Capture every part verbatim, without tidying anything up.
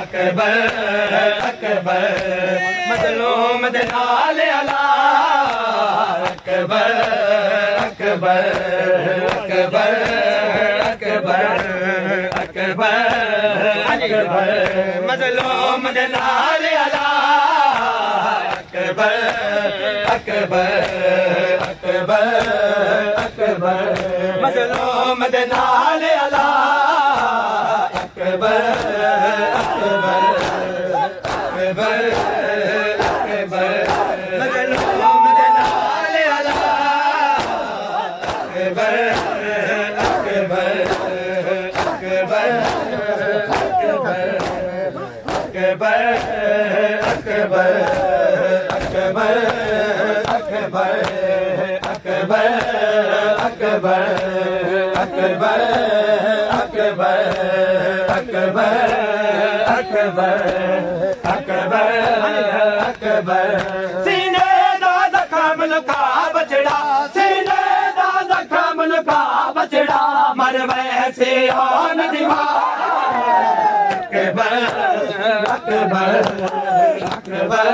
अकबर अकबर मजलूम दे नाल अला अकबर अकबर अकबर अकबर अकबर अकबर मजलूम दे नाल अला अकबर अकबर अकबर अकबर मजलूम दे नाल अला अकबर अकबर अकबर अकबर मजलूम दे नाल अला अकबर अकबर अकबर अकबर अकबर अकबर अकबर अकबर अकबर अकबर अकबर अकबर अकबर अकबर अकबर अकबर सीने दा जख्म लुका बछड़ा सीने दा जख्म लुका बछड़ा मर वैसे आन दीवार अकबर अकबर अकबर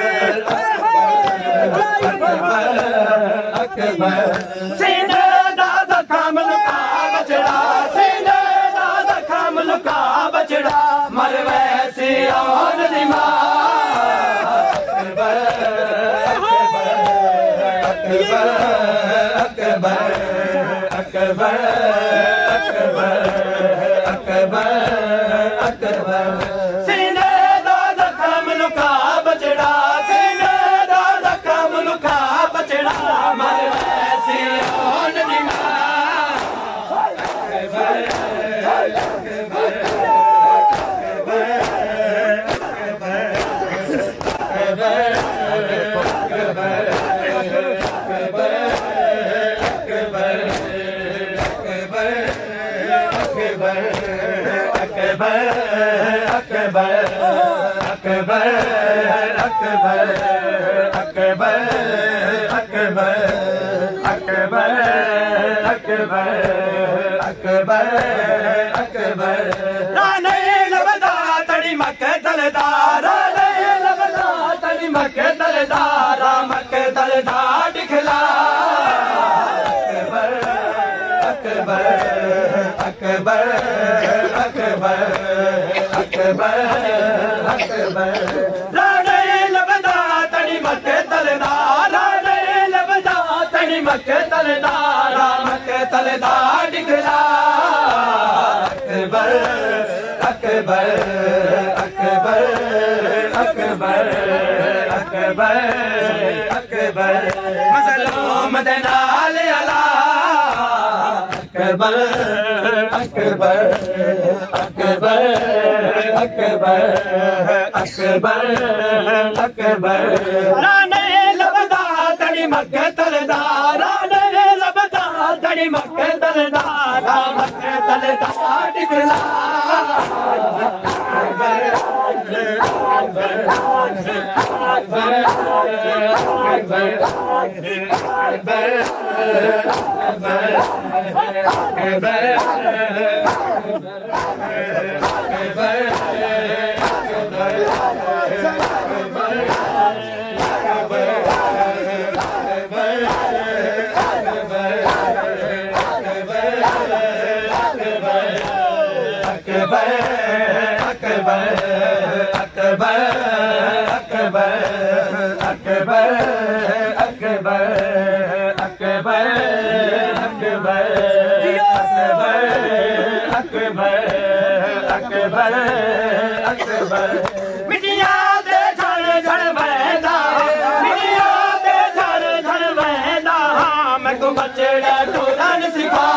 अकबर अकबर सीने दा जख्म लुका बछड़ा सीने दा जख्म लुका बछड़ा मर वैसे आन दीवार अकबर अकबर अकबर अकबर अकबर अकबर अकबर सीने दा जख्म लुका बछड़ा सीने दा जख्म लुका बछड़ा मर वैसे आन दीवार अकबर अकबर राने लबदा तड़ी मक्के दलदार राने लबदा तड़ी मक्के दलदार मक्के दलदार दिखला अकबर अकबर अकबर अकबर अकबर राने लबदा तड़ी मक्के दलदार राने लबदा तड़ी मक्के दलदार मक्के दलदार दिखला अकबर अकबर अकबर अकबर अकबर अकबर मजलूम दे नाल अला अकबर अकबर अकबर अकबर अकबर अकबर राने लबदा तड़ी मक्के दलदार राने लबदा तड़ी मक्के दलदार मक्के दलदार दिखला अकबर अकबर अकबर अकबर अकबर मिटिया दे झड़ झड़ बहदा मिटिया दे झड़ झड़ बहदा मैं को बचड़ा टोरन सिखा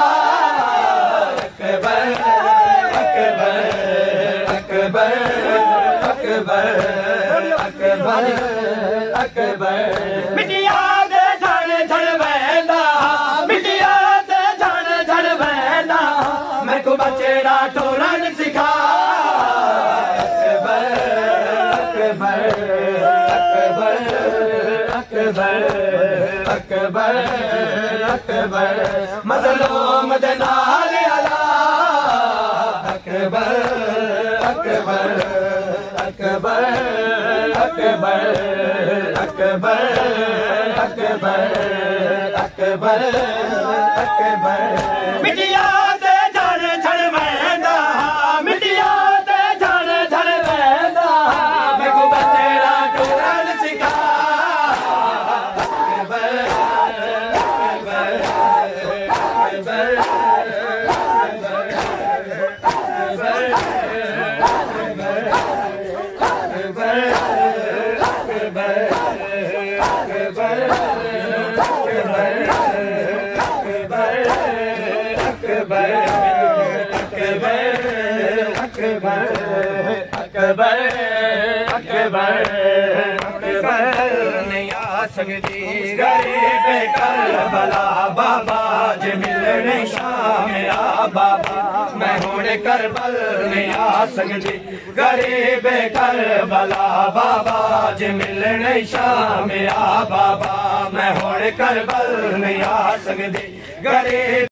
अकबर अकबर अकबर अकबर अकबर अकबर मिटिया दे झड़ झड़ बहदा मिटिया दे झड़ झड़ बहदा मैं को बचड़ा टोरन सिखा अकबर अकबर मजलूम दे नाल अला अकबर अकबर अकबर अकबर अकबर अकबर अकबर मिटिया दे झड़ झड़ वहदा मिटिया दे झड़ झड़ वहदा मैं को बचड़ा टुरन सिखा अकबर अकबर अकबर अकबर अकबर नहीं आ सकती गरीब करबला बाबा जे मिलने शाम आ बाबा मैं हुण करबल नहीं आ सकती गरीब करबला बाबा जे मिलने शाम आ बाबा मैं हुण करबल नहीं आ सकती गरीब